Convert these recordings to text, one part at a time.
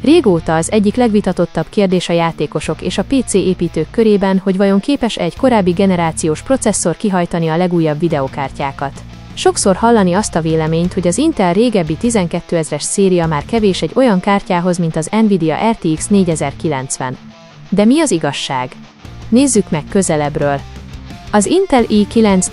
Régóta az egyik legvitatottabb kérdés a játékosok és a PC építők körében, hogy vajon képes egy korábbi generációs processzor kihajtani a legújabb videokártyákat. Sokszor hallani azt a véleményt, hogy az Intel régebbi 12000-es széria már kevés egy olyan kártyához, mint az Nvidia RTX 4090. De mi az igazság? Nézzük meg közelebbről. Az Intel i9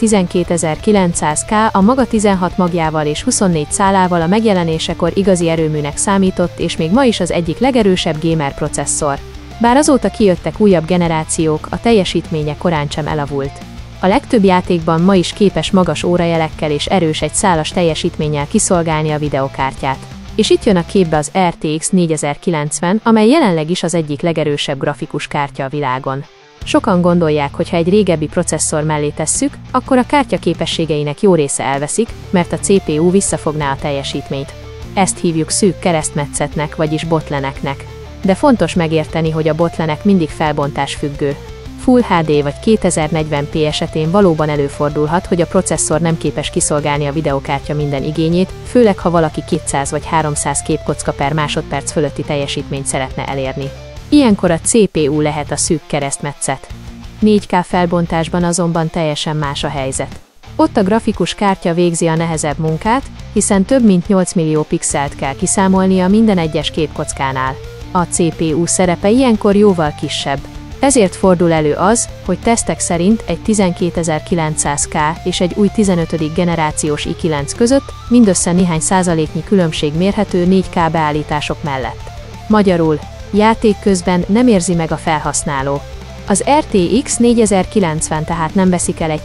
12900K a maga 16 magjával és 24 szálával a megjelenésekor igazi erőműnek számított, és még ma is az egyik legerősebb gamer processzor. Bár azóta kijöttek újabb generációk, a teljesítménye korán sem elavult. A legtöbb játékban ma is képes magas órajelekkel és erős egyszálas teljesítménnyel kiszolgálni a videokártyát. És itt jön a képbe az RTX 4090, amely jelenleg is az egyik legerősebb grafikus kártya a világon. Sokan gondolják, hogy ha egy régebbi processzor mellé tesszük, akkor a kártya képességeinek jó része elveszik, mert a CPU visszafogná a teljesítményt. Ezt hívjuk szűk keresztmetszetnek, vagyis bottleneknek. De fontos megérteni, hogy a bottleneck mindig felbontásfüggő. Full HD vagy 2040p esetén valóban előfordulhat, hogy a processzor nem képes kiszolgálni a videokártya minden igényét, főleg ha valaki 200 vagy 300 képkocka per másodperc fölötti teljesítményt szeretne elérni. Ilyenkor a CPU lehet a szűk keresztmetszet. 4K felbontásban azonban teljesen más a helyzet. Ott a grafikus kártya végzi a nehezebb munkát, hiszen több mint 8 millió pixelt kell kiszámolnia minden egyes képkockánál. A CPU szerepe ilyenkor jóval kisebb. Ezért fordul elő az, hogy tesztek szerint egy 12900K és egy új 15. generációs i9 között mindössze néhány százaléknyi különbség mérhető 4K beállítások mellett. Magyarul, játék közben nem érzi meg a felhasználó. Az RTX 4090 tehát nem veszik el egy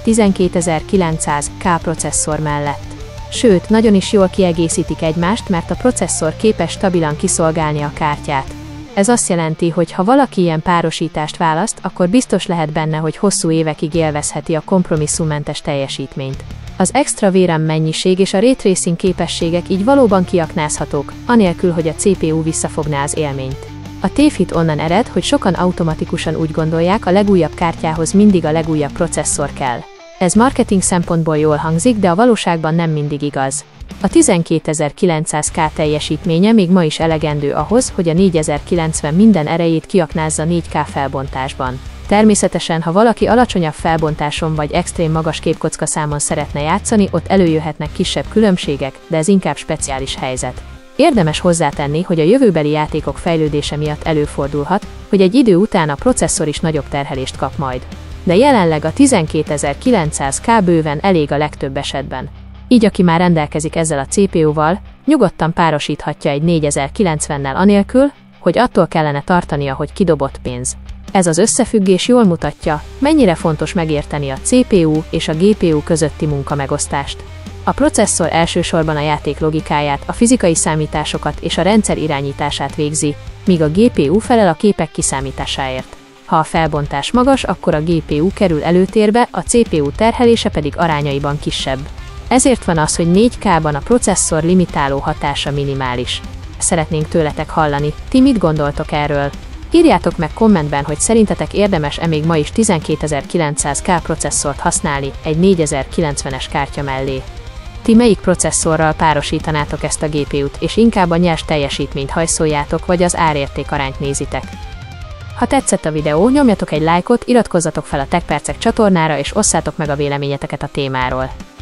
12900K processzor mellett. Sőt, nagyon is jól kiegészítik egymást, mert a processzor képes stabilan kiszolgálni a kártyát. Ez azt jelenti, hogy ha valaki ilyen párosítást választ, akkor biztos lehet benne, hogy hosszú évekig élvezheti a kompromisszummentes teljesítményt. Az extra VRAM mennyiség és a ray tracing képességek így valóban kiaknázhatók, anélkül, hogy a CPU visszafogná az élményt. A tévhit onnan ered, hogy sokan automatikusan úgy gondolják, a legújabb kártyához mindig a legújabb processzor kell. Ez marketing szempontból jól hangzik, de a valóságban nem mindig igaz. A 12900K teljesítménye még ma is elegendő ahhoz, hogy a 4090 minden erejét kiaknázza 4K felbontásban. Természetesen, ha valaki alacsonyabb felbontáson vagy extrém magas képkocka számon szeretne játszani, ott előjöhetnek kisebb különbségek, de ez inkább speciális helyzet. Érdemes hozzátenni, hogy a jövőbeli játékok fejlődése miatt előfordulhat, hogy egy idő után a processzor is nagyobb terhelést kap majd. De jelenleg a 12900K bőven elég a legtöbb esetben. Így aki már rendelkezik ezzel a CPU-val, nyugodtan párosíthatja egy 4090-nel anélkül, hogy attól kellene tartania, hogy kidobott pénz. Ez az összefüggés jól mutatja, mennyire fontos megérteni a CPU és a GPU közötti munkamegosztást. A processzor elsősorban a játék logikáját, a fizikai számításokat és a rendszer irányítását végzi, míg a GPU felel a képek kiszámításáért. Ha a felbontás magas, akkor a GPU kerül előtérbe, a CPU terhelése pedig arányaiban kisebb. Ezért van az, hogy 4K-ban a processzor limitáló hatása minimális. Szeretnénk tőletek hallani, ti mit gondoltok erről? Írjátok meg kommentben, hogy szerintetek érdemes-e még ma is 12900K processzort használni egy 4090-es kártya mellé. Ti melyik processzorral párosítanátok ezt a GPU-t, és inkább a nyers teljesítményt hajszoljátok, vagy az árérték arányt nézitek? Ha tetszett a videó, nyomjatok egy lájkot, iratkozzatok fel a TechPercek csatornára, és osszátok meg a véleményeteket a témáról.